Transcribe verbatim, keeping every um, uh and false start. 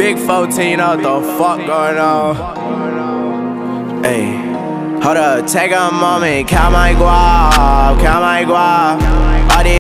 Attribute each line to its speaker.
Speaker 1: Big fourteen, what the fuck going on? Hey, hold up, take a moment, count my guap, count my guap.